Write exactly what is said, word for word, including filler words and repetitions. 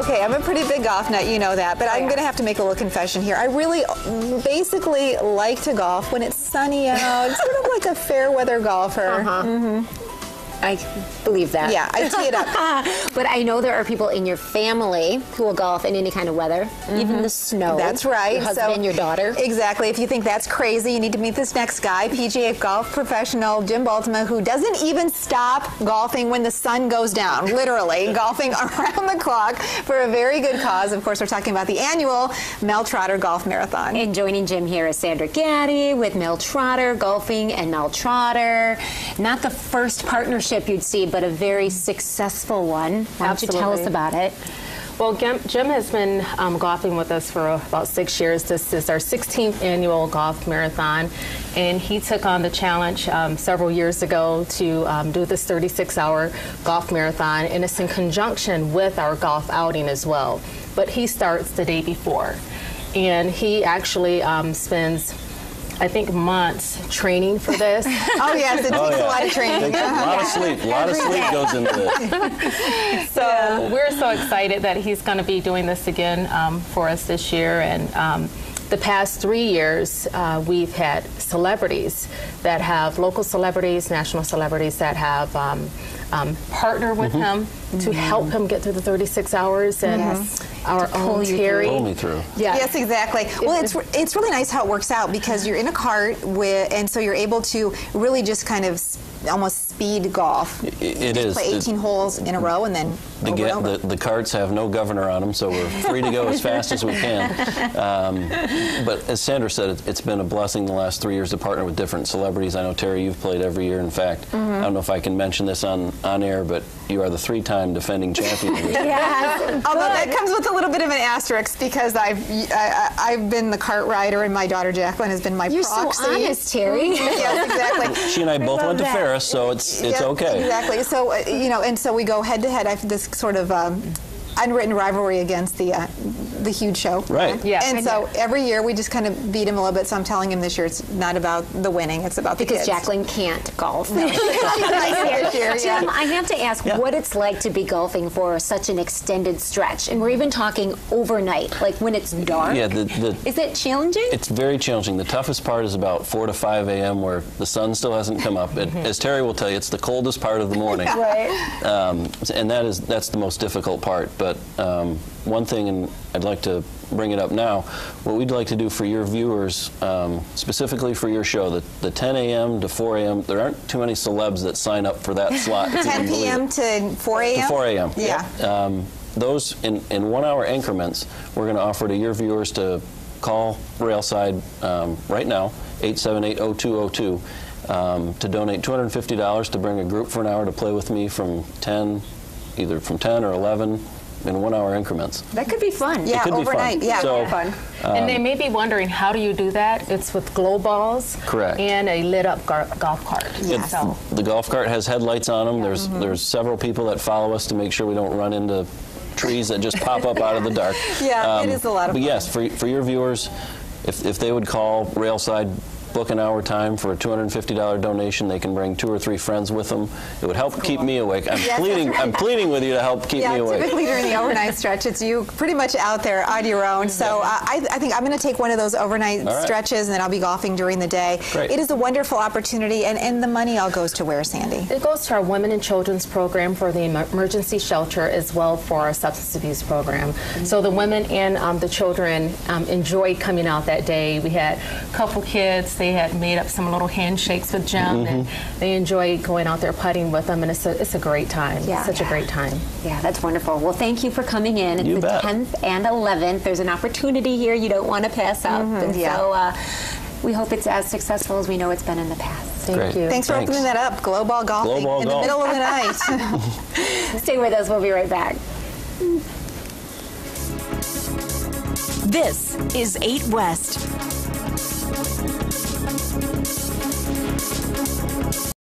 Okay, I'm a pretty big golf nut, you know that, but I'm going to have to make a little confession here. I really basically like to golf when it's sunny out, sort of like a fair weather golfer. Uh-huh. Mm-hmm. I believe that. Yeah, I tee it up. But I know there are people in your family who will golf in any kind of weather, mm-hmm. even the snow. That's right. Your husband, so, your daughter. Exactly. If you think that's crazy, you need to meet this next guy, P G A golf professional Jim Baltima, who doesn't even stop golfing when the sun goes down, literally, golfing around the clock for a very good cause. Of course, we're talking about the annual Mel Trotter Golf Marathon. And joining Jim here is Sandra Gaddy with Mel Trotter Golfing and Mel Trotter. Not the first partnership you'd see, but a very successful one. Why don't you tell us about it? Well, Jim has been um, golfing with us for about six years. This is our sixteenth annual golf marathon, and he took on the challenge um, several years ago to um, do this thirty-six hour golf marathon, and it's in conjunction with our golf outing as well. But he starts the day before, and he actually um, spends I think months training for this. Oh yes, it takes oh, yeah. a lot of training. Takes a lot of sleep. A lot of sleep goes into this. So yeah. we're so excited that he's going to be doing this again um, for us this year. And um, the past three years, uh, we've had celebrities that have local celebrities, national celebrities that have um, um, partnered with mm-hmm. him mm-hmm. to help him get through the thirty-six hours. And yes. our own Terry. Pull me through. Yeah. Yes, exactly. Well, it's it's really nice how it works out because you're in a cart with, and so you're able to really just kind of almost speed golf. It, it is. Play eighteen it, holes in a row and then the, over get, and over. the the carts have no governor on them, so we're free to go as fast as we can. Um, but as Sandra said, it, it's been a blessing the last three years to partner with different celebrities. I know Terry, you've played every year. In fact, mm-hmm. I don't know if I can mention this on on air, but you are the three-time defending champion. Yes. Although that comes with a little bit of an asterisk because I've I, I've been the cart rider and my daughter Jacqueline has been my You're proxy. You're so honest, Terry. Yes, exactly. She and I both I went to that. Ferris, so it's it's yeah, okay. Exactly. So uh, you know, and so we go head to head. I have this sort of um, unwritten rivalry against the uh, the huge show. Right. Yeah. And so every year we just kind of beat him a little bit. So I'm telling him this year it's not about the winning; it's about the because kids. Jacqueline can't golf. No. this year, yeah. Jim, I have to ask yeah. what it's like to be golfing for such an extended stretch, and we're even talking overnight, like when it's dark. Yeah. The, the, Is it challenging? It's very challenging. The toughest part is about four to five a m where the sun still hasn't come up. It, as Terry will tell you, it's the coldest part of the morning. Right. Um, and that is that's the most difficult part. But um, one thing, and I'd like to bring it up now, what we'd like to do for your viewers, um, specifically for your show, the, the ten a m to four a m, there aren't too many celebs that sign up for that slot. ten p m to four a m? To four a m Yeah. Um, those in, in one-hour increments, we're going to offer to your viewers to call Railside um, right now, eight seven eight, oh two oh two, um, to donate two hundred fifty dollars to bring a group for an hour to play with me from ten, either from ten or eleven, in one-hour increments. That could be fun. Yeah, it could overnight. Be fun. Yeah, so, fun. Um, and they may be wondering, how do you do that? It's with glow balls. Correct. And a lit-up golf cart. Yes. So. The golf cart has headlights on them. Yeah. There's Mm-hmm. there's several people that follow us to make sure we don't run into trees that just pop up out of the dark. Yeah, um, it is a lot of but fun. But yes, for, for your viewers, if, if they would call Railside, book an hour time for a two hundred fifty dollar donation, they can bring two or three friends with them. It would help Cool. keep me awake. I'm Yes, pleading that's right. I'm pleading with you to help keep yeah, me awake. typically during the overnight stretch, it's you pretty much out there on your own. So uh, I, I think I'm going to take one of those overnight right. stretches, and then I'll be golfing during the day. Great. It is a wonderful opportunity, and, and the money all goes to where, Sandy? It goes to our Women and Children's program for the emergency shelter, as well for our substance abuse program. Mm-hmm. So the women and um, the children um, enjoyed coming out that day. We had a couple kids. They had made up some little handshakes with Jim, mm-hmm. and they enjoyed going out there putting with them, and it's a, it's a great time. Yeah. It's such yeah. a great time. Yeah, that's wonderful. Well, thank you for coming in. It's You the bet. tenth and eleventh. There's an opportunity here you don't want to pass up. Mm-hmm. And Yeah. so uh, we hope it's as successful as we know it's been in the past. Thank Great. you. Thanks for Thanks. opening that up. Glow ball golfing Glow ball in golf. the middle of the night. Stay with us. We'll be right back. This is eight West.